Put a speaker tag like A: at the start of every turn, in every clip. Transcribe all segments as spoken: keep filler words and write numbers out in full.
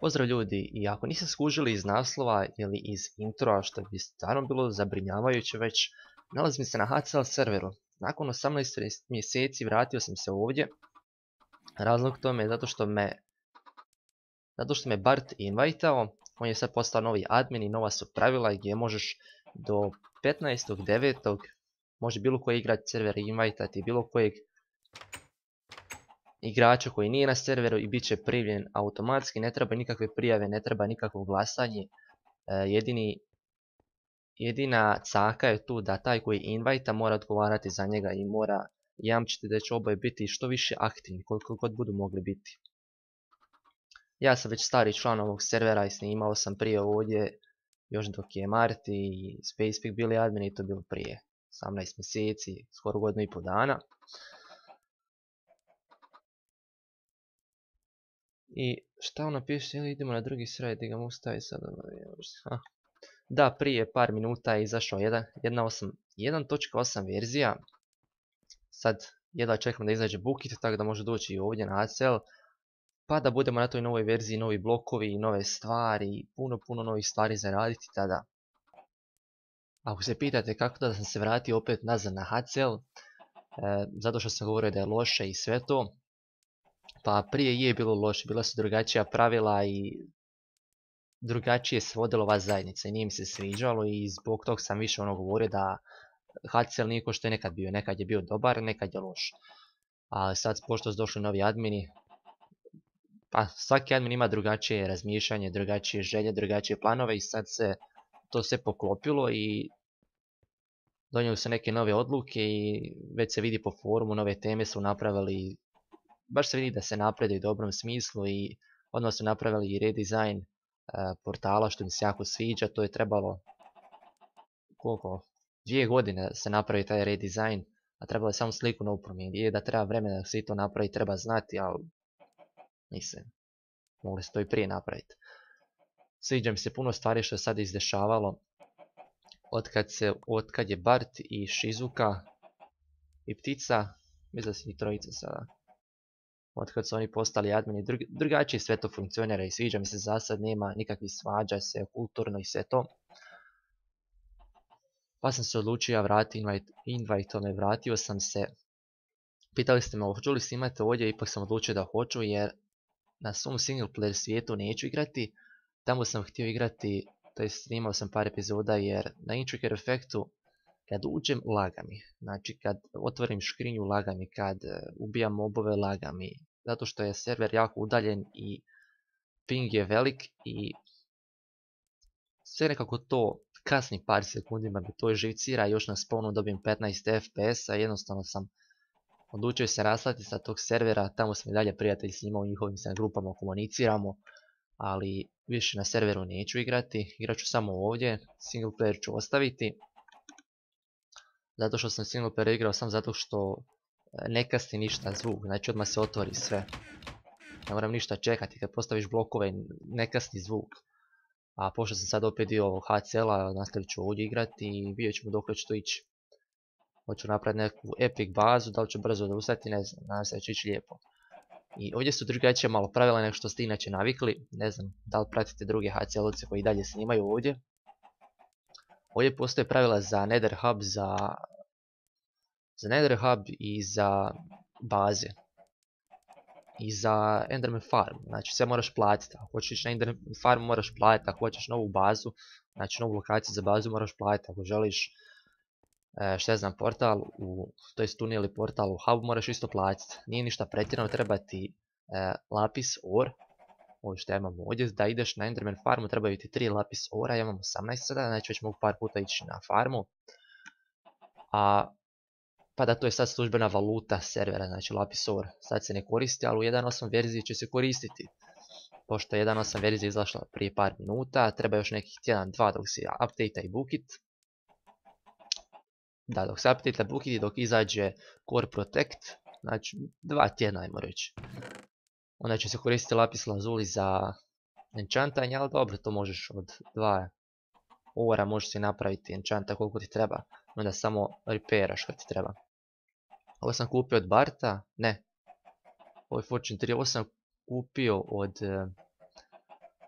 A: Pozdrav ljudi, i ako niste skužili iz naslova ili iz introa, što bi stvarno bilo zabrinjavajuće već, nalazim se na H C L serveru. Nakon osamnaest mjeseci vratio sam se ovdje. Razlog tome je zato što me zato što me Bart invitao. On je sad postao novi admin i nova su pravila gdje možeš do petnaestog devetog može bilo koji igrač server invitati bilo kojeg igrača koji nije na serveru i bit će primljen automatski, ne treba nikakve prijave, ne treba nikakvo glasanje. E, jedini, jedina caka je tu da taj koji invita mora odgovarati za njega i mora jamčiti da će oboje biti što više aktivni, koliko god budu mogli biti. Ja sam već stari član ovog servera i snimao sam prije ovdje, još dok je Marty i Spacepick bili admini, i to bilo prije osamnaest mjeseci, skoro godinu i pol dana. I šta ono piše, ili idemo na drugi sred i ga mu stavi sad. Da, prije par minuta je izašao jedna točka osam verzija. Sad jedva čekam da izađe Bookit, tako da može doći i ovdje na H C L. Pa da budemo na toj novoj verziji, novi blokovi, nove stvari, puno puno novih stvari za raditi tada. Ako se pitate kako da sam se vratio opet nazad na H C L, e, zato što sam govorio da je loše i sve to. Pa prije je bilo loše, bila su drugačija pravila i drugačije se vodila ova zajednica i nije mi se sviđalo i zbog tog sam više ono govorio da H C L nije ko što je nekad bio, nekad je bio dobar, nekad je loš. A sad pošto su došli novi admini, pa svaki admin ima drugačije razmišljanje, drugačije želje, drugačije planove i sad se to sve poklopilo i donijeli su neke nove odluke i već se vidi po forumu, nove teme su napravili, baš se vidi da se napreduju u dobrom smislu i odmah su napravili i redizajn uh, portala što mi se jako sviđa. To je trebalo koliko? Dvije godine se napravi taj redizajn, a trebalo je samo sliku novu promijeniti. Je da treba vremena da se to napravi, treba znati, ali mislim, mogli se to i prije napraviti. Sviđa mi se puno stvari što je sad izdešavalo. Otkad, se, otkad je Bart i Shizuka i Ptica, mislim da su i trojica sada. Otkad su oni postali admini, drug, drugačije sve to funkcionira i sviđa mi se, za sad nema nikakvih svađa, sve kulturno i sve to. Pa sam se odlučio ja vratiti invite, invite me vratio sam se. Pitali ste me hoću li snimati ovdje, ipak sam odlučio da hoću jer na svom single player svijetu neću igrati. Tamo sam htio igrati, to je snimao sam par epizoda jer na Intricate Effectu kad uđem laga mi, znači kad otvorim škrinju laga mi, kad ubijam mobove laga mi, zato što je server jako udaljen i ping je velik i sve nekako to kasni par sekundima mi to živcira, još na spawnu dobijem petnaest F P S-a, jednostavno sam odlučio se raslati sa tog servera, tamo sam i dalje prijatelji s njima, u njihovim se grupama komuniciramo, ali više na serveru neću igrati, igrat ću samo ovdje, single player ću ostaviti. Zato što sam single player igrao sam zato što ne kasni ništa zvuk, znači odmah se otvori sve. Ne moram ništa čekati, kad postaviš blokove ne kasni zvuk. A pošto sam sad opet dio H C L-a, nastavit ću ovdje igrati i vidjet ćemo dok će to ići. Hoću napraviti neku epic bazu, da li ću brzo da ustati, ne znam, nadam se da će ići lijepo. I ovdje su drugačije malo pravila nego što ste inače navikli, ne znam da li pratite druge H C L-ovce koji dalje snimaju ovdje. Ovdje postoje pravila za Nether Hub, za, za Nether Hub i za baze. I za Enderman Farm, znači sve moraš platiti. Ako hoćeš ići na Enderman Farm moraš platiti, ako hoćeš novu bazu, znači novu lokaciju za bazu moraš platiti. Ako želiš, e, šta znam, portal, u, to jest tunel ili portal u Hubu moraš isto platiti. Nije ništa pretjerano, treba ti e, lapis or, ovo što ja imam ovdje, da ideš na Enderman Farmu trebaju ti tri lapis ora, ja imam osamnaest sada, znači već mogu par puta ići na farmu. A pa da to je sad službena valuta servera, znači lapis or. Sad se ne koristi, ali u jedan osam verziji će se koristiti. Pošto je jedan osam verzija izašla prije par minuta, treba još nekih tjedan, dva dok se update i Bookit. Da, dok se update i Bookit i dok izađe Core Protect, znači dva tjedna ajmo reći. Onda će se koristiti lapis lazuli za enchantanje, ali dobro, to možeš od dva ora možeš se napraviti enchanta koliko ti treba. Onda samo repairaš kad ti treba. Ovo sam kupio od Barta, ne. Ovo je Fortune tri, ovo sam kupio od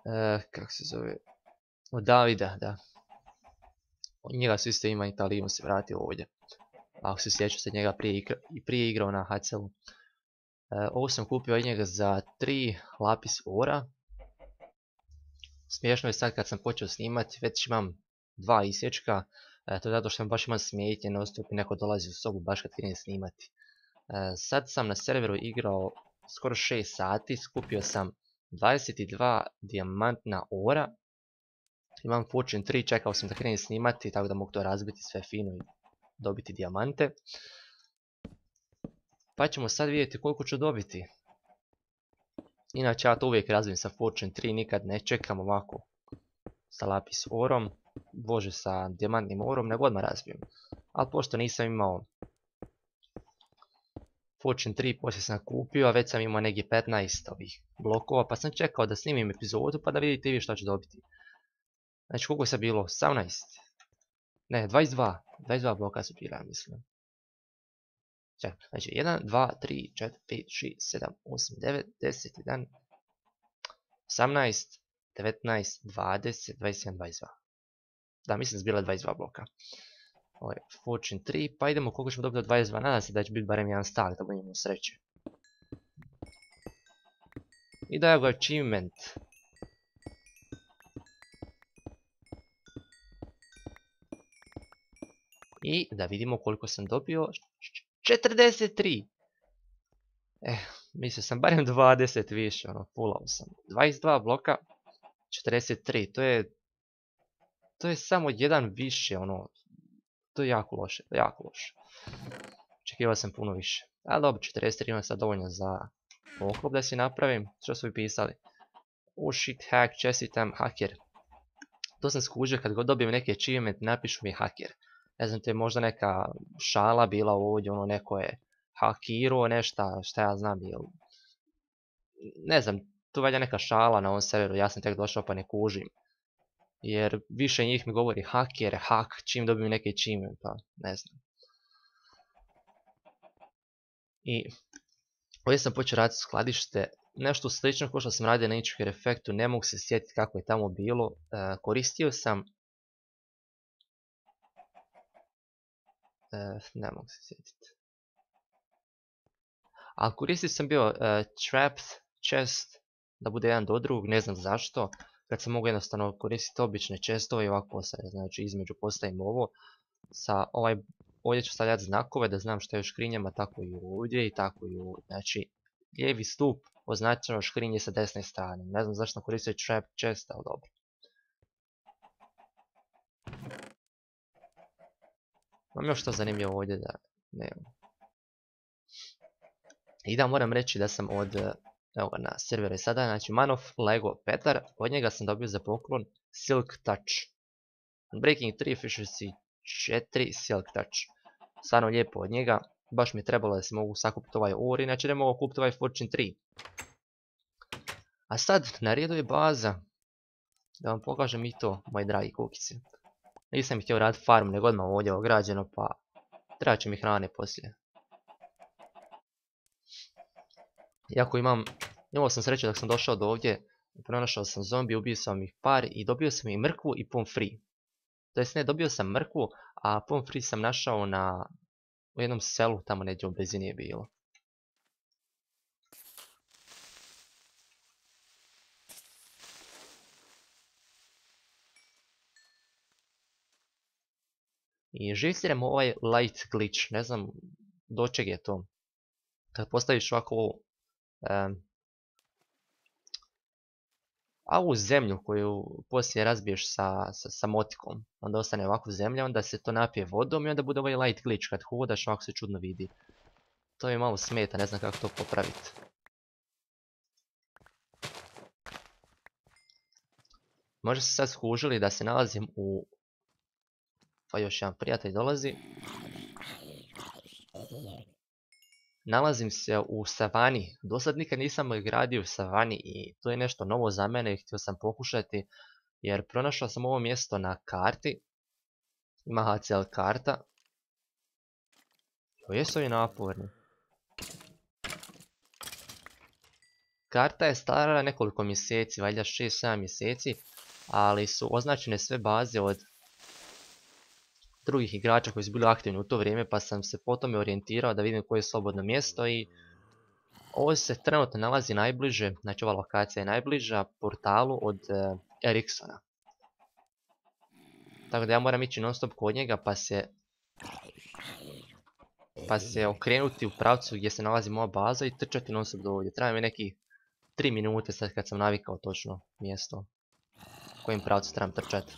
A: E, kako se zove? Od Davida, da. Njega su isto ima Italiju, on se vratio ovdje. Ako se sjećam se njega prije, igra, i prije igrao na H C L-u. E, ovo sam kupio od njega za tri lapis ora. Smiješno je sad kad sam počeo snimati, već imam dva isječka. E, to je zato što sam baš imam smetnje, non stop neko dolazi u sobu baš kad krenem snimati. E, sad sam na serveru igrao skoro šest sati, skupio sam dvadeset dva dijamantna ora. Imam Fortune tri, čekao sam da krenem snimati, tako da mogu to razbiti sve fino i dobiti dijamante. Pa ćemo sad vidjeti koliko ću dobiti. Inače ja to uvijek razbijem sa Fortune tri, nikad ne čekam ovako sa lapis orom, bože sa dijamantnim orom, nego odmah razbijem. Ali pošto nisam imao Fortune tri, poslije sam kupio, a već sam imao negdje petnaest ovih blokova, pa sam čekao da snimim epizodu pa da vidite vi što ću dobiti. Znači koliko je sad bilo? osamnaest? Ne, dvadeset dva. dvadeset dva bloka su bila, mislim. Čekaj, znači jedan, dva, tri, četiri, pet, šest, sedam, osam, devet, deset, jedanaest, osamnaest, devetnaest, dvadeset, dvadeset jedan, dvadeset dva. Da, mislim da su bila dvadeset dva bloka. Ovo je Fortune tri, pa idemo koliko ćemo dobiti od dvadeset dva, nadam se da će biti barem jedan stak da budemo sreće. I daje ga achievement. I da vidimo koliko sam dobio. četrdeset tri! Eh, mislio sam barem dvadeset više, ono, fulao sam. dvadeset dva bloka, četrdeset tri, to je... To je samo jedan više, ono... To je jako loše, jako loše. Očekivao sam puno više. Ali dobro, četrdeset tri imam sad dovoljno za poklop da si napravim. Što su mi pisali? Oh shit, hack, čestitam, hacker. To sam skužio kad god dobijem neki achievement, napišu mi hacker. Ne znam, to je možda neka šala bila ovdje, ono neko je hakirao nešto, šta ja znam, jel... Ne znam, tu valja neka šala na ovom serveru, ja sam tek došao pa ne kužim. Jer više njih mi govori haker, hak, čim dobijem neki achievement, pa ne znam. I ovdje sam počeo raditi skladište, nešto slično kao što sam radio na Hitchhiker efektu, ne mogu se sjetiti kako je tamo bilo. E, koristio sam... E, ne mogu se sjetiti. Ali koristio sam bio e, trapped chest, da bude jedan do drugog, ne znam zašto. Kad sam mogu jednostavno koristiti obične chestove i ovako postavljati, znači između postavim ovo. Sa ovaj, ovdje ću stavljati znakove da znam što je u škrinjama, tako i ovdje i tako i ovdje. Znači, lijevi stup označeno škrinje sa desne strane. Ne znam zašto sam koristio trap chest, ali dobro. Imam još što zanimljivo ovdje da nemam. I da moram reći da sam od, evo ga na serveru i sada, znači Manof Lego Petar, od njega sam dobio za poklon Silk Touch. Breaking tri, Efficiency četiri, Silk Touch. Stvarno lijepo od njega, baš mi je trebalo da se mogu sakupiti ovaj ur, inače ne mogu kupiti ovaj Fortune tri. A sad, na redu je baza. Da vam pokažem i to, moji dragi kukice. Nisam htio raditi farm, nego odmah ovdje ograđeno, pa treba će mi hrane poslije. Iako imam, imao sam sreće dok sam došao do ovdje, pronašao sam zombi, ubio sam ih par i dobio sam i mrkvu i pommes frites. To jest ne, dobio sam mrkvu, a pommes frites sam našao na, u jednom selu, tamo neđe u blizini je bilo. I živciramo ovaj light glitch, ne znam do čeg je to. Kad postaviš ovako ovu, um, a ovu zemlju koju poslije razbiješ sa, sa, sa motikom, onda ostane ovako zemlja, onda se to napije vodom i onda bude ovaj light glitch, kad hodaš ovako se čudno vidi. To mi malo smeta, ne znam kako to popraviti. Možda ste sad skužili da se nalazim u... Pa još jedan prijatelj dolazi. Nalazim se u savani. Do sad nikad nisam gradio u savani i to je nešto novo za mene i htio sam pokušati. Jer pronašao sam ovo mjesto na karti. Ima H C L karta. Jo, jesu ovi naporni. karta je stara nekoliko mjeseci, valjda šest sedam mjeseci, ali su označene sve baze od drugih igrača koji su bili aktivni u to vrijeme, pa sam se po tome orijentirao da vidim koje je slobodno mjesto i ovo se trenutno nalazi najbliže, znači ova lokacija je najbliža portalu od uh, Eriksona. Tako da ja moram ići non stop kod njega pa se pa se okrenuti u pravcu gdje se nalazi moja baza i trčati non stop do ovdje. Treba mi nekih tri minute sad kad sam navikao točno mjesto u kojim pravcu trebam trčati.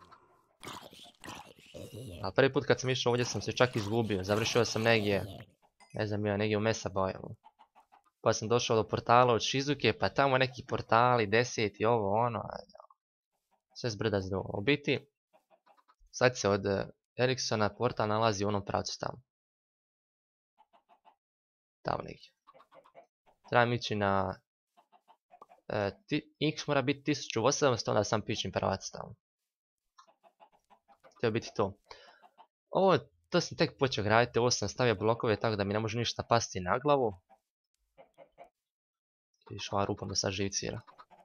A: A prvi put kad sam išao ovdje sam se čak izgubio, završio sam negdje, ne znam ja, negdje u Mesaboju. Pa sam došao do portala od Shizuke, pa tamo neki portali, deseti, ovo, ono, sve zbrda zdo. U biti, sad se od Eriksona portal nalazi u onom pravcu tamo. Tamo negdje. Trebam ići na... E, ti, X mora biti tisuću osamsto, onda sam pićim pravac tamo. Htio biti to. Ovo, to sam tek počeo graditi, ovo sam stavio blokove tako da mi ne može ništa pasti na glavu. Vidiš, ova rupa me sad živcira.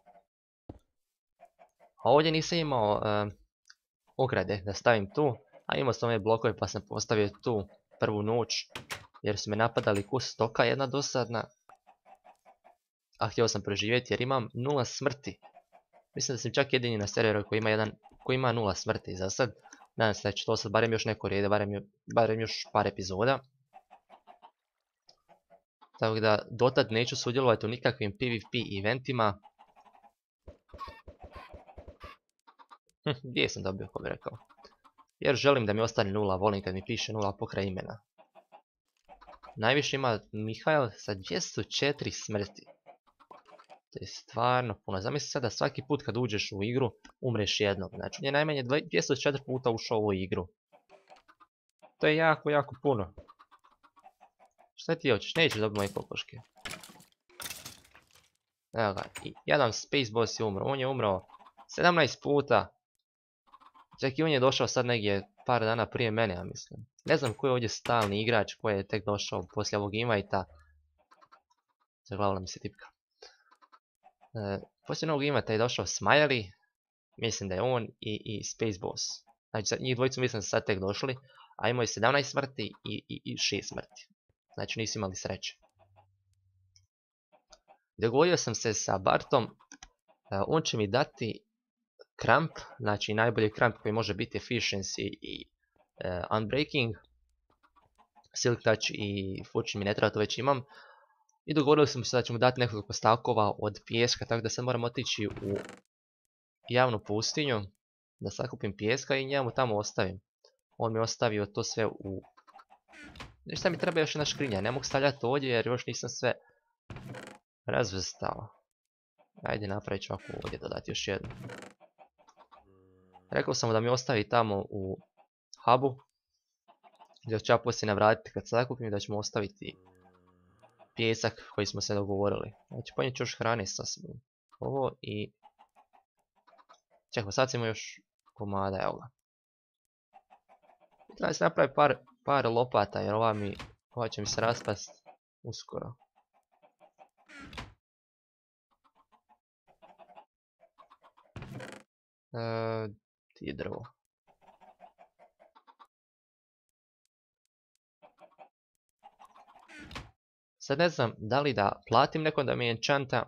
A: A ovdje nisam imao uh, ograde da stavim tu, a imao sam ove blokove pa sam postavio tu prvu noć, jer su me napadali kus stoka jedna dosadna. A htio sam preživjeti jer imam nula smrti. Mislim da sam čak jedini na serveru koji ima, jedan, koji ima nula smrti za sad. Nadam se da će to sad barem još neko rede, barem, barem još par epizoda. Tako da dotad neću sudjelovati u nikakvim PvP eventima. Hm, gdje sam dobio, ko bi rekao. Jer želim da mi ostane nula, volim kad mi piše nula pokraj imena. Najviše ima Mihael sa dvjesto četiri smrti. To je stvarno puno. Zamisli sad da svaki put kad uđeš u igru umreš jednom. Znači on je najmanje dvjesto četiri puta ušao u ovu igru. To je jako, jako puno. Šta ti hoćeš? Nećeš dobiti moje kokoške. Evo ga, i jedan Space Boss je umro. On je umro sedamnaest puta. Čak i on je došao sad negdje par dana prije mene, ja mislim. Ne znam ko je ovdje stalni igrač koji je tek došao poslije ovog invajta. Zaglavila mi se tipka. E, poslije ovog invajta je došao Smiley. Mislim da je on i, i Space Boss. Znači sad, njih dvojicu mislim da su sad tek došli. A imao je sedamnaest smrti i, i, i šest smrti. Znači nisu imali sreće. Dogovorio sam se sa Bartom. Uh, on će mi dati Cramp. Znači najbolji Cramp koji može biti Efficiency i uh, Unbreaking. Silk Touch i Fortune Minetra, to već imam. I dogovorio sam se da ću mu dati nekoliko stakova od pijeska. Tako da sad moram otići u javnu pustinju. Da sakupim pijeska i njemu tamo ostavim. On mi je ostavio to sve u... Nešto mi treba još jedna škrinja, ne mogu stavljati ovdje jer još nisam sve razvrstao. Ajde napravit ću ovako ovdje dodati još jednu. Rekao sam mu da mi ostavi tamo u hubu. Gdje ću ja poslije navratiti kad sakupim da ćemo ostaviti pijesak koji smo se dogovorili. Znači ponijet ću još hrane sa sobom. Ovo i... Čekaj, sad ćemo još komada, evo ga. Treba se napraviti par... par lopata jer ova mi, ova će mi se raspast uskoro. E, ti je drvo. Sad ne znam da li da platim nekom da mi enchanta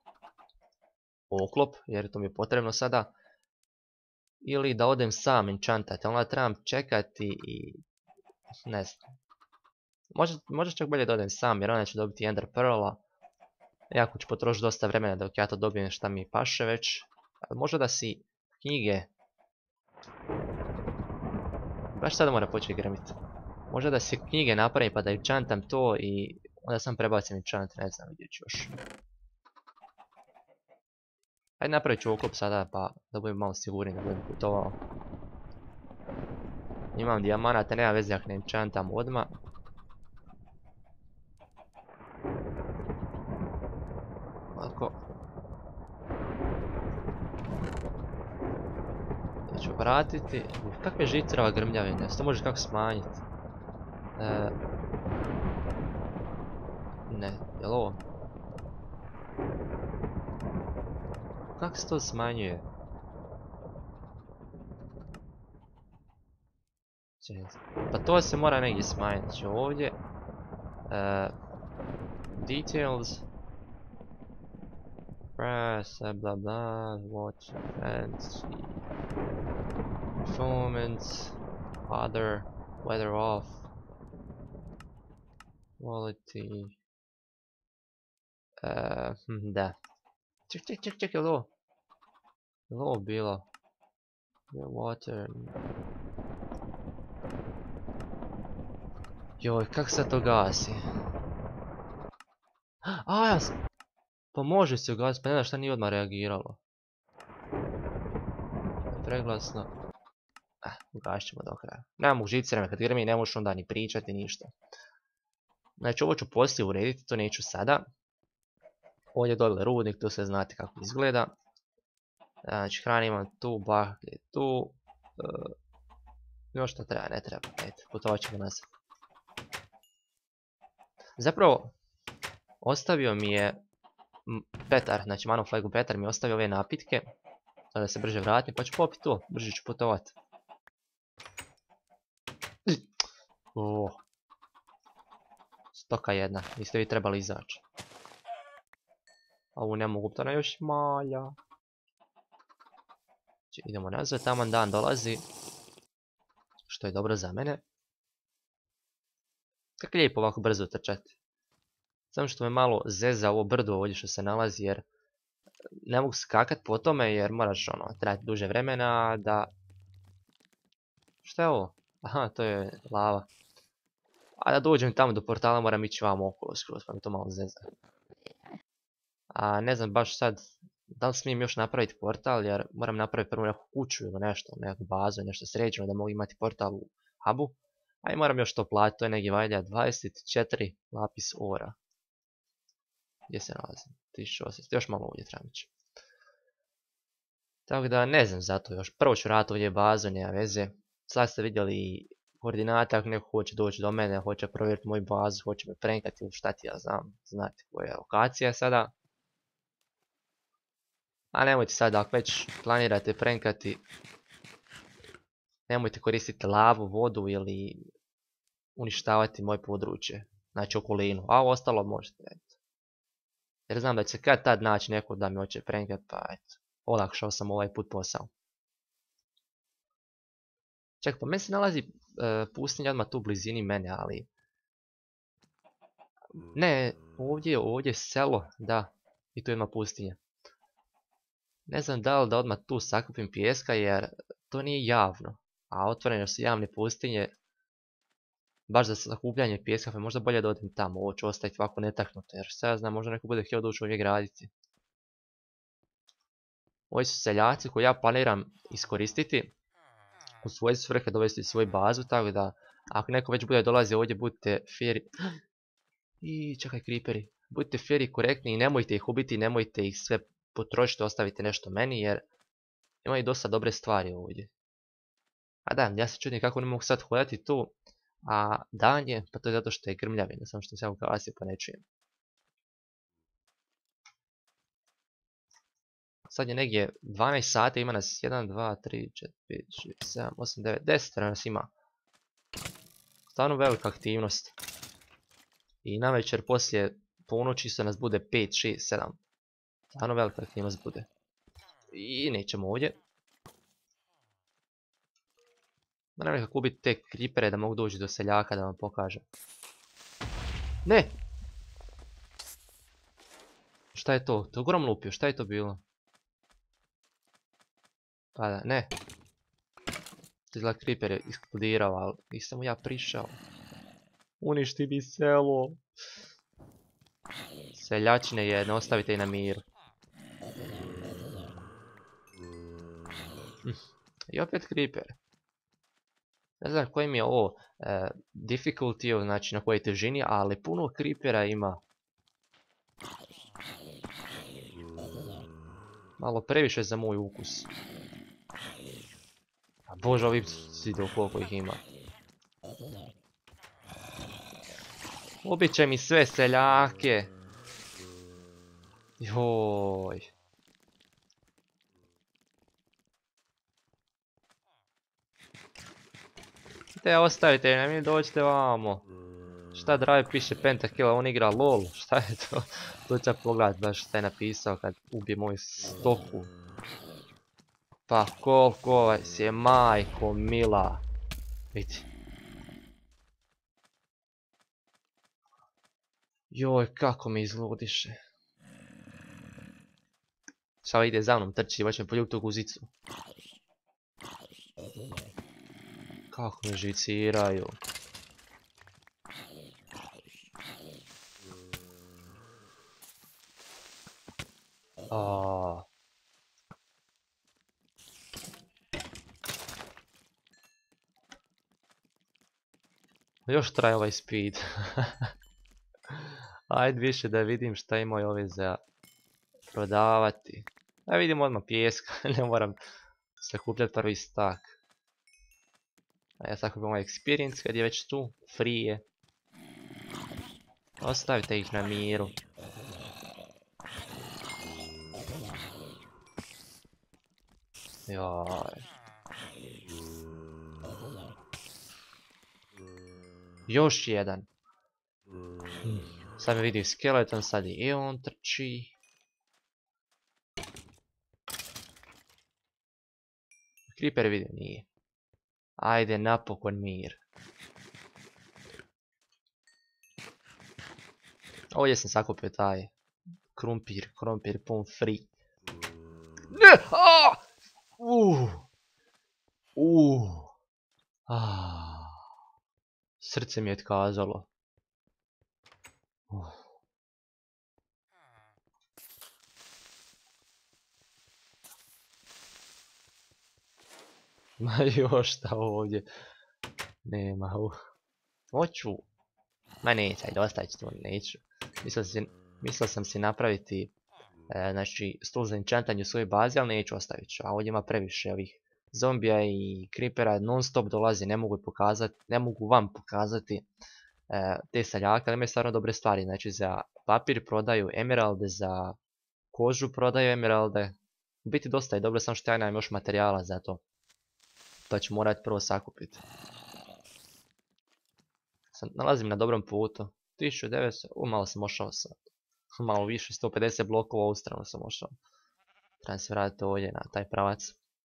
A: oklop jer to mi je potrebno sada. Ili da odem sam enchantati, ali onda trebam čekati i... Ne znam. Možda, možda čak bolje da odem sam jer onda ću dobiti Ender Pearl-a. Jako ću potrošiti dosta vremena dok ja to dobijem šta mi paše već. Ali možda da si knjige... Baš sada mora početi grmiti. Možda da si knjige napravim pa da enchantam to i onda sam prebacim enchant, ne znam, vidjet ću još. Ajde napravit ću oklop sada pa da budem malo sigurniji da budem putovao. Imam dijamanata, nema veze ako ne enchantam odmah. Ovako. Da ću vratiti. Kakve žitrava grmljavine, to možeš kako smanjiti. E... Ne, jel ovo? Kako se to smanjuje? Pa to se mora negdje smanjiti. Znači ovdje... Uh, details... Press, blah blah, watch, fancy... Performance... Other... Weather off... Quality... Uh, da. Ček, ček, ček, ček, je li ovo? Je li ovo bilo? Water... Joj, kak se to gasi? A, ja sam... Pa može se ugasiti, pa ne znam šta nije odmah reagiralo. Preglasno. Eh, ugasit ćemo do kraja. Nemam žicirame, kad grmi ne možeš onda ni pričati, ništa. Znači ovo ću poslije urediti, to neću sada. Ovdje dole rudnik, tu se znate kako izgleda. Znači hrana imam tu, baklje tu. Uh, još što treba, ne treba, ajde, putovat ćemo nazad. Zapravo, ostavio mi je Petar, znači Man of Flagu Petar mi je ostavio ove napitke. Sada da se brže vratim, pa ću popiti to, brže ću putovat. Oh. Stoka jedna, niste vi trebali izaći. A ovu ne mogu, to na još malja. Znači, idemo nazad, taman dan dolazi. Što je dobro za mene. Kako je lijepo ovako brzo trčati. Samo što me malo zeza ovo brdo ovdje što se nalazi jer ne mogu skakat po tome jer moraš ono trajati duže vremena da... Šta je ovo? Aha, to je lava. A da dođem tamo do portala moram ići vam okolo skroz pa mi to malo zeza. A ne znam baš sad da li smijem još napraviti portal jer moram napraviti prvo neku kuću ili nešto, neku bazu, nešto sređeno da mogu imati portal u hubu. A i moram još to platiti, to je negdje valjda dvadeset četiri lapis ora. Gdje se nalazim? tisuću osamsto, još malo ovdje trebam ići. Tako da ne znam zato još. Prvo ću raditi ovdje bazu, nema veze. Sad ste vidjeli koordinate, ako neko hoće doći do mene, hoće provjeriti moju bazu, hoće me prenkati ili šta ti ja znam. Znate koja je lokacija sada. A nemojte sad, ako već planirate prenkati, nemojte koristiti lavu, vodu ili uništavati moje područje. Znači okolinu, a ovo ostalo možete. Jer znam da će se kad tad naći neko da mi hoće prenkat, pa eto, olakšao sam ovaj put posao. Ček, pa meni se nalazi e, pustinja odmah tu u blizini mene, ali... Ne, ovdje, ovdje je selo, da, i tu ima pustinja. Ne znam da li da odmah tu sakupim pijeska jer to nije javno, a otvorene su javne pustinje. Baš za sakupljanje pijeska, pa možda bolje da odem tamo, ovo ću ostaviti ovako netaknuto, jer sad znam, možda neko bude htio doći ovdje graditi. Ovi su seljaci koji ja planiram iskoristiti, u svoje svrhe dovesti svoju bazu, tako da ako neko već bude dolazio ovdje, budite feri... I čekaj, creeperi. Budite feri korektni i nemojte ih ubiti, nemojte ih sve potrošiti, ostavite nešto meni, jer imaju dosta dobre stvari ovdje. A da, ja se čudim kako ne mogu sad hodati tu. A dan je, pa to je zato što je grmljavina, samo što se ugasio pa ne čujem. Sad je negdje dvanaest sati, ima nas jedan, dva, tri, četiri, pet, šest, sedam, osam, devet, deset nas ima. Stvarno velika aktivnost. I na večer poslije ponoći se nas bude pet, šest, sedam. Stvarno velika aktivnost bude. I nećemo ovdje. Moram nekako ubiti te creepere da mogu doći do seljaka da vam pokažem. Ne! Šta je to? To je grom lupio, šta je to bilo? Pa da, ne. Izgleda creeper je eksplodirao, ali nisam mu ja prišao. Uništi mi selo. Seljačine jedne, ostavite i na miru. I opet creeper. Ne znam koji mi je ovo e, difficulty, znači na kojoj težini, ali puno creepera ima. Malo previše za moj ukus. A bože, ovi zidu koliko ih ima. Ubit će mi sve seljake. Joj. Te ostavite, ne mi dođite vamo. Šta Drive piše Pentakill, on igra LOL, šta je to? To ću ja pogledat baš šta je napisao kad ubije moju stoku. Pa koliko si je majko mila. Vidi. Joj, kako mi izludiše. Sada ide za mnom, trči, baš me poljubi tu guzicu. Kako me živciraju. Aaaa. Još traje ovaj speed. Ajde više da vidim šta imaju ove za prodavati. Da vidim odmah pijeska, ne moram sakupljati prvi stak. A ja sakupim ovaj experience kad je već tu, free je. Ostavite ih na miru. Joj. Još jedan. Sad me vidi skeleton, sad i on trči. Creeper vidio nije. Ajde napokon mir. Ovdje sam sakupio taj krumpir, krumpir pun free. Ne! Aaaa! Uuuu! Uuuu! Aaaa! Srce mi je otkazalo. Uh. Ma još šta ovdje. Nema. Uh. Hoću. Ma neće, ajde ostavit ću to, neću. Mislio sam, mislio sam si napraviti e, znači, stol za enchantanje u svojoj bazi, ali neću, ostavit ću. A ovdje ima previše ovih zombija i creepera, non stop dolazi, ne mogu pokazati, ne mogu vam pokazati e, te seljake, ali imaju stvarno dobre stvari. Znači za papir prodaju emeralde, za kožu prodaju emeralde. U biti dosta je dobro, samo što ja nemam još materijala za to. Pa ću morati prvo sakupiti. Sam nalazim na dobrom putu. tisuću devetsto, u malo sam ošao sad. Malo više, sto pedeset blokova u stranu sam ošao. Trebam se vratiti ovdje na taj pravac.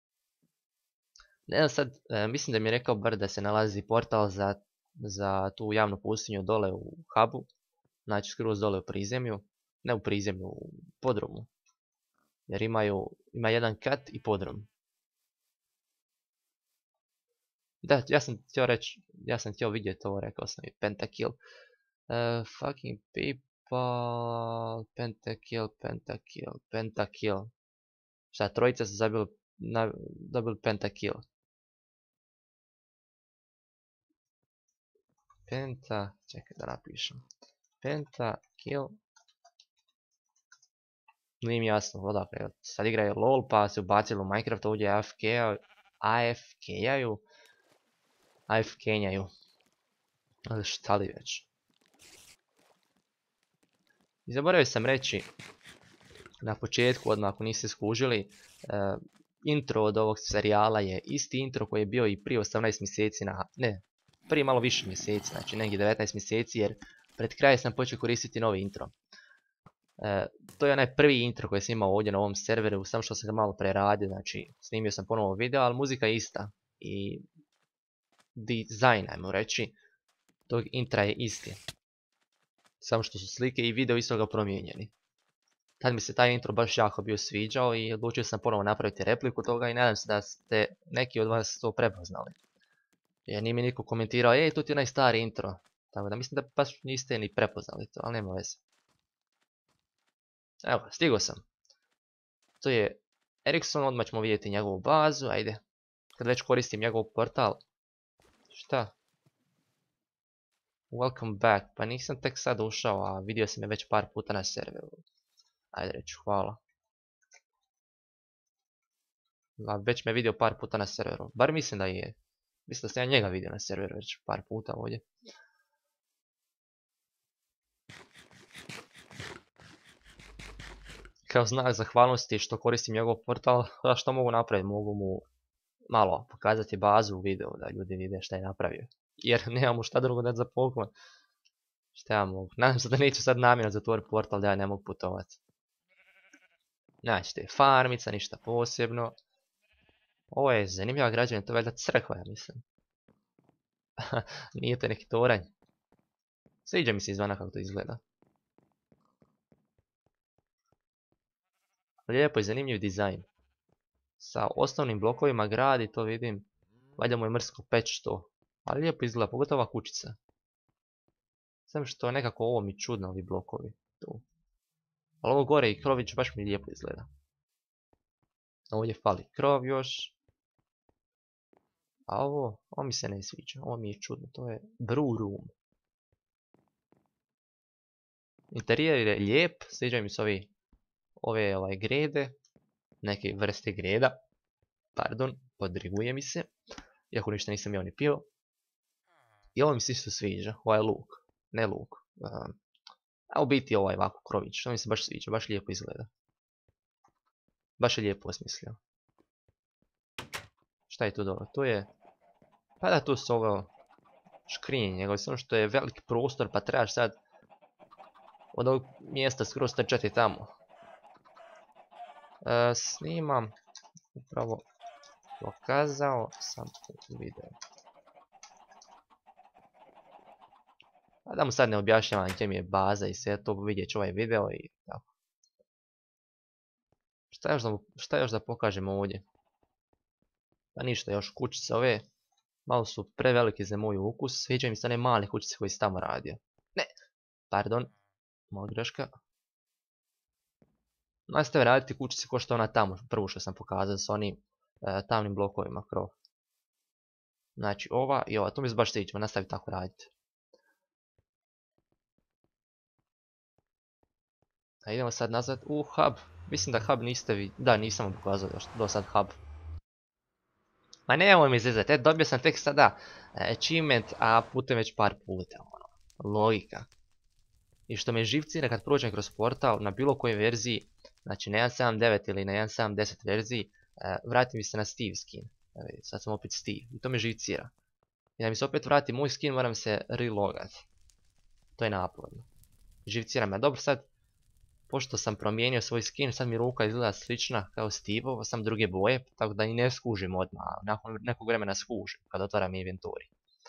A: Ne znam sad, e, mislim da mi je rekao bar da se nalazi portal za, za tu javnu pustinju dole u hubu. Znači skroz dole u prizemlju. Ne u prizemlju, u podrumu. Jer imaju, ima jedan kat i podrum. Da, ja sam htio reći, ja sam htio vidjeti ovo, rekao sam i Pentakill. Uh, fucking people, Pentakill, Pentakill, Pentakill. Šta, trojica su zabili, na, dobili Pentakill. Penta, čekaj da napišem. Pentakill. Nije mi jasno, odakle. Sad igraju LOL pa se ubacili u Minecraft, ovdje A F K-jaju. A F K-njaju. Ali šta li već. I zaboravio sam reći, na početku, odmah ako niste skužili, uh, intro od ovog serijala je isti intro koji je bio i prije osamnaest mjeseci, na, ne, prije malo više mjeseci, znači negdje devetnaest mjeseci, jer pred kraj sam počeo koristiti novi intro. Uh, to je onaj prvi intro koji sam imao ovdje na ovom serveru, samo što sam ga malo preradio, znači snimio sam ponovo video, ali muzika je ista. I dizajn, ajmo reći, tog intra je isti. Samo što su slike i video isto ga promijenjeni. Tad mi se taj intro baš jako bio sviđao i odlučio sam ponovo napraviti repliku toga i nadam se da ste neki od vas to prepoznali. Jer nije mi niko komentirao, ej, to ti je onaj stari intro. Tako da mislim da baš niste ni prepoznali to, ali nema veze. Evo, stigao sam. To je Erikson, odmah ćemo vidjeti njegovu bazu, ajde. Kad već koristim njegov portal. Šta? Welcome back, pa nisam tek sad ušao, a vidio sam je već par puta na serveru. Ajde reću, hvala. A već me vidio par puta na serveru, bar mislim da je. Mislim da sam ja njega vidio na serveru već par puta ovdje. Kao znak zahvalnosti što koristim njegov portal, a što mogu napraviti? Mogu mu malo pokazati bazu u videu da ljudi vide šta je napravio. Jer nemamo šta drugo dati za poklon. Šta ja mogu? Nadam se da neću sad namjerno zatvoriti portal da ja ne mogu putovati. Znači, te farmica, ništa posebno. Ovo je zanimljiva građevina, to je valjda crkva, ja mislim. Nije to neki toranj. Sviđa mi se izvana kako to izgleda. Lijepo i zanimljiv dizajn. Sa osnovnim blokovima gradi, to vidim. Valjda mu je mrsko peć to. Ali lijepo izgleda, pogotovo ova kućica. Samo što nekako ovo mi čudno, ovi blokovi. Tu. Ali ovo gore i krović baš mi lijepo izgleda. Ovdje fali krov još. A ovo, ovo mi se ne sviđa. Ovo mi je čudno, to je brew room. Interijer je lijep, sviđaju mi se ovi, ove ovaj, grede. Neke vrste greda. Pardon, podriguje mi se. Iako ništa nisam jeo ni pio. I ovo mi se isto sviđa, ovaj luk. Ne luk. Um, a u biti ovaj ovako krović, to mi se baš sviđa, baš lijepo izgleda. Baš je lijepo osmislio. Šta je tu dobro? Tu je... Pa da, tu su ovo škrinje njegove, samo što je veliki prostor pa trebaš sad od ovog mjesta skroz trčati tamo. E, snimam, upravo pokazao sam u videu. A da mu sad ne objašnjavam gdje mi je baza i sve to, vidjet ću ovaj video i tako. Šta još da, šta još da pokažemo ovdje? Pa ništa, još kućice ove. Malo su prevelike za moj ukus. Sviđaju mi se one male kućice koje si tamo radio. Ne, pardon. Mala greška. Nastavi raditi kućice ko što ona tamo. Prvo što sam pokazao s onim e, tamnim blokovima krov. Znači ova i ova. To mi se baš sviđa. Nastavi tako raditi. A idemo sad nazad u hub. Mislim da hub niste vi... Da, nisam vam pokazao još do sad hub. Ma nemoj mi izrezati, e, dobio sam tek sada achievement, a putem već par puta, ono, logika. I što me živcira kad prođem kroz portal na bilo kojoj verziji, znači na jedan sedam devet ili na jedan sedam deset verziji, e, vrati mi se na Steve skin. Evo, sad sam opet Steve i to me živcira. I da mi se opet vrati moj skin moram se relogat. To je naporno. Živcira me, dobro sad, pošto sam promijenio svoj skin, sad mi ruka izgleda slična kao Steve-ova, sam druge boje, tako da i ne skužim odmah, nakon nekog vremena skužim kad otvaram inventori.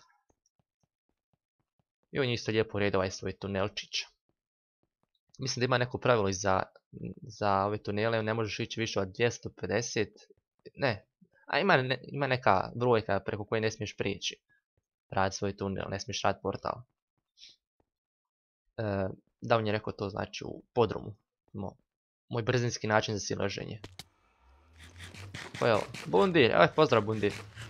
A: I on je isto lijepo uredio ovaj svoj tunelčić. Mislim da ima neko pravilo za, za ove tunele, ne možeš ići više od dvjesto pedeset, ne, a ima, ne, ima neka brojka preko koje ne smiješ prijeći. Rad svoj tunel, ne smiješ rad portal. E, Da on je rekao to znači u podrumu. Mo, moj brzinski način za silaženje. Well, Bundir, evo pozdrav Bundir.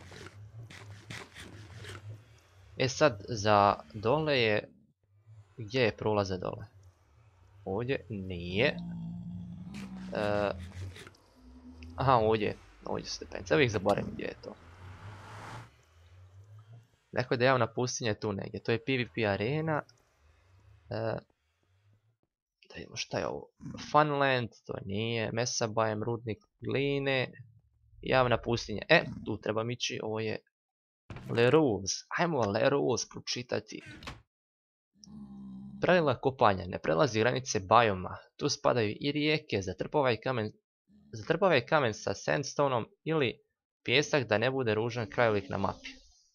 A: E sad za dole je... Gdje je prolaze dole? Ovdje nije. E, aha, ovdje. Ovdje su stepenice. Uvijek zaboravim gdje je to. Dakle da javna pustinja je tu negdje. To je PvP arena. E, Da vidimo šta je ovo. Funland, to nije. Mesabajem, rudnik gline. Javna pustinja. E, tu trebam ići. Ovo je Le Rules. Ajmo Le Rules pročitati. Pravila kopanja. Ne prelazi granice bioma. Tu spadaju i rijeke. Zatrpavaj kamen, zatrpavaj kamen sa sandstoneom ili pjesak da ne bude ružan krajolik na mapi.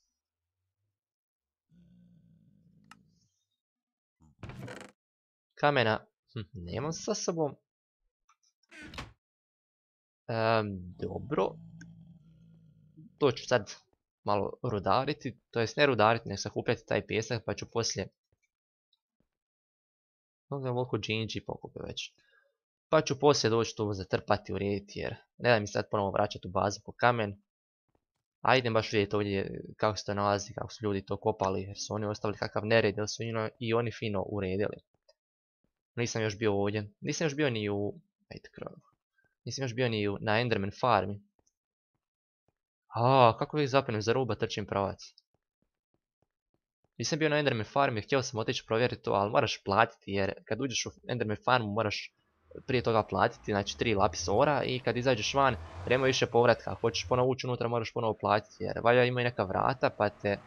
A: Kamena hm, nemam sa sobom. Um, dobro. To ću sad malo rudariti. To jest ne rudariti, nek sakupljati taj pjesak pa ću poslije... Mnogo je volko džinđi pokupe već. Pa ću poslije doći tu zatrpati, urediti jer ne da mi sad ponovo vraćati u bazu po kamen. A idem baš vidjeti ovdje kako se to nalazi, kako su ljudi to kopali jer su oni ostavili kakav nered jer su i oni fino uredili. Nisam još bio ovdje, nisam još bio ni u... Ajde krov. Nisam još bio ni u... na Enderman farmi. Aaaa, kako uvijek zapenem za ruba trčim pravac. Nisam bio na Enderman farmi, htio sam otići provjeriti to, ali moraš platiti jer kad uđeš u Enderman farmu moraš prije toga platiti, znači tri lapis ora i kad izađeš van, nema više povratka. Ako hoćeš ponovo ući unutra, moraš ponovo platiti, jer valja ima i neka vrata, pa te...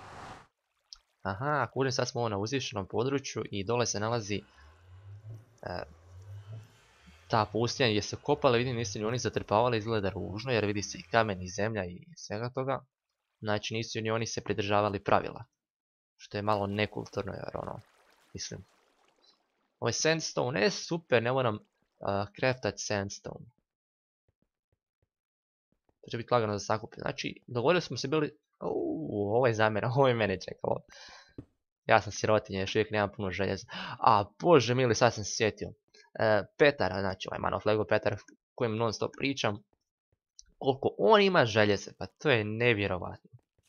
A: Aha, kužim, sad smo ovo na uzvišenom području i dole se nalazi e, ta pustinja gdje se kopali, vidim, nisu ni oni zatrpavali, izgleda ružno, jer vidi se i kamen i zemlja i svega toga. Znači nisu ni oni se pridržavali pravila, što je malo nekulturno, jer ono, mislim. Ovo je sandstone, ne super, ne moram uh, craftat sandstone. To će biti lagano za sakupiti. Znači, dogovorili smo se bili... Uuu, ovo je za mene, ovo je mene čekalo. Ja sam sirotinja, još uvijek nemam puno željeza. A, bože mili, sad sam se sjetio. E, Petar, znači ovaj Man of Lego Petar, kojem non stop pričam. Koliko on ima željeze, pa to je nevjerovatno.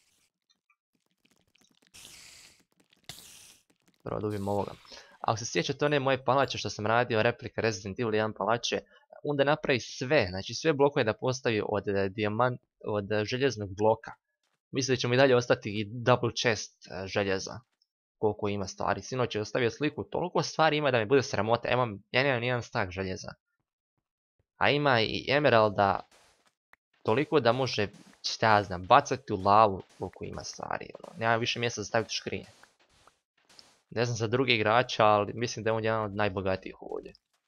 A: Prvo dobim ovoga. Ako se sjećate one moje palače što sam radio, replika Resident Evil jedan palače, onda napravi sve, znači sve blokove da postavi od, dijamant, od željeznog bloka. Mislim da će mi dalje ostati i double chest željeza. Koliko ima stvari. Sinoć je ostavio sliku, toliko stvari ima da mi bude sramota. Ja, imam, ja nemam nijedan stak željeza. A ima i emeralda toliko da može, šta ja znam, bacati u lavu koliko ima stvari. Ono. Nema više mjesta za staviti škrinje. Ne znam za druge igrača, ali mislim da je on jedan od najbogatijih ovdje.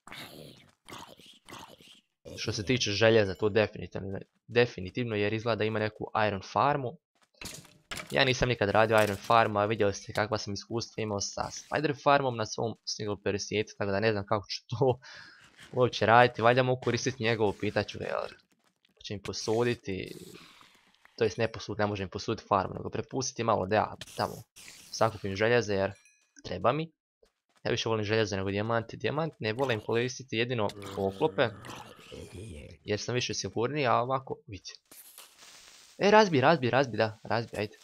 A: Što se tiče željeza, to definitivno, definitivno jer izgleda da ima neku iron farmu. Ja nisam nikad radio Iron Farmu, a vidjeli ste kakva sam iskustva imao sa Spider Farmom na svom single player svijetu, tako da ne znam kako ću to uopće raditi. Valjda mogu koristiti njegovu, pitaću ga, jer će mi posuditi, to jest ne posuditi, ne može mi posuditi farmu, nego prepustiti malo da ja tamo sakupim željeze jer treba mi. Ja više volim željeze nego dijamanti. Dijamant ne volim koristiti jedino oklope, jer sam više sigurniji, a ovako, vidite. E, razbi, razbi, razbi, da, razbi, ajde.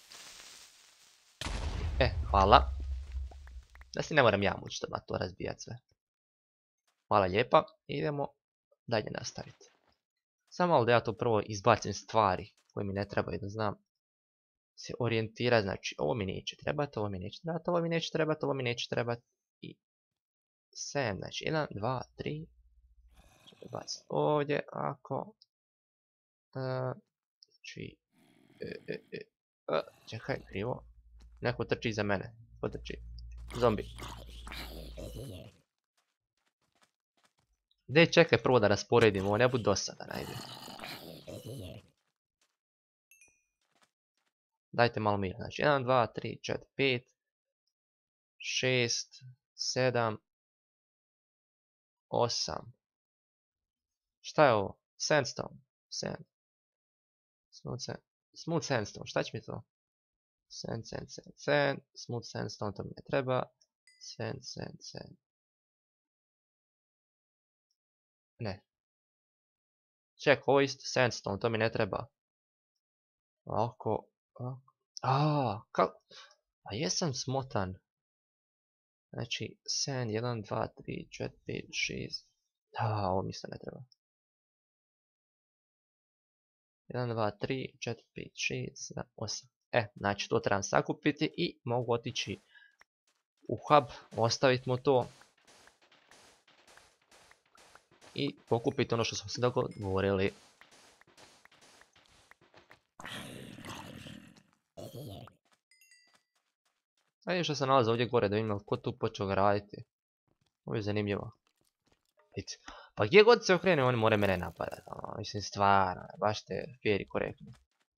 A: E, hvala. Da si ne moram ja mučiti na to razbijat sve. Hvala lijepa. Idemo dalje nastaviti. Samo malo da ja to prvo izbacim stvari koje mi ne trebaju, da znam se orijentirati. Znači, ovo mi neće trebati, ovo mi neće trebati, ovo mi neće trebati, ovo mi neće trebati. I sedam, znači, jedan, dva, tri. Bacim ovdje, ako. Znači, e, e, e. A, čekaj, krivo. Neko trči iza mene. Ko trči? Zombi. Dej, čekaj prvo da rasporedimo, ovo ne budi dosadan, ajde. Dajte malo mira, znači jedan, dva, tri, četiri, pet, šest, sedam, osam. Šta je ovo? Sandstone. Sand. Smooth, sand. Smooth sandstone, šta će mi to? Sand, sand, sand, sand. Smooth sandstone, to mi ne treba. Sand, sand, sand. Ne. Ček, ovo je isto sandstone, to mi ne treba. Ovako, ovako. Aaaa, kako? A jesam smotan. Znači, sand, jedan, dva, tri, četiri, pet, šest. Aaaa, ovo mi isto ne treba. jedan, dva, tri, četiri, pet, šest, sedam, osam. E, znači to trebam sakupiti i mogu otići u hub, ostaviti mu to. I pokupiti ono što smo se dogovorili. Ajde što se nalazi ovdje gore da vidim ko tu počeo ga raditi. Ovo je zanimljivo. Vidite. Pa gdje god se okrene oni more mene napadati. Mislim stvarno, baš te fair i korektno.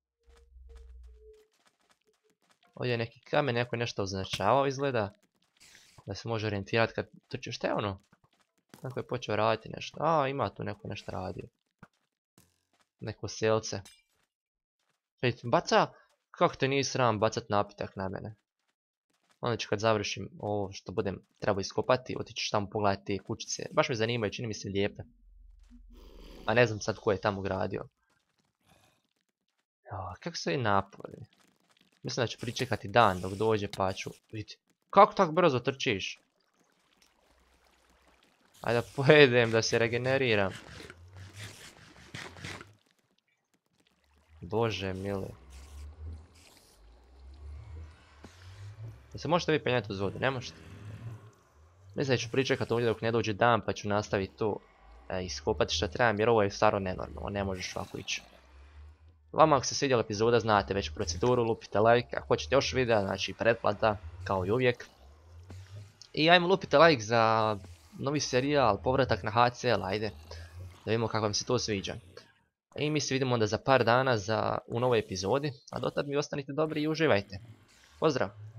A: Ovdje je neki kamen, neko je nešto označavao izgleda. Da se može orijentirati kad trči. Šta je ono? Neko je počeo raditi nešto. A, ima tu neko nešto radio. Neko selce. Vidite, baca... Kako te nije sram bacat napitak na mene. Onda ću kad završim ovo što budem trebao iskopati, otići tamo pogledati te kućice. Baš me zanimaju, čini mi se lijepe. A ne znam sad ko je tamo gradio. O, kako su ovi napori? Mislim da ću pričekati dan dok dođe pa ću vidjeti. Kako tako brzo trčiš? Ajde da pojedem da se regeneriram. Bože mili. Da se možete vi penjati uz vodu, ne možete? Mislim da ću pričekat ovdje dok ne dođe dan pa ću nastaviti to e, iskopati što trebam jer ovo je stvarno nenormalno, ne možeš ovako ići. Vama ako se svidjela epizoda znate već proceduru, lupite like, ako hoćete još videa, znači pretplata kao i uvijek. I ajmo lupite like za novi serijal, povratak na H C L, ajde, da vidimo kako vam se to sviđa. I mi se vidimo onda za par dana za, u novoj epizodi, a dotad mi ostanite dobri i uživajte. Pozdrav!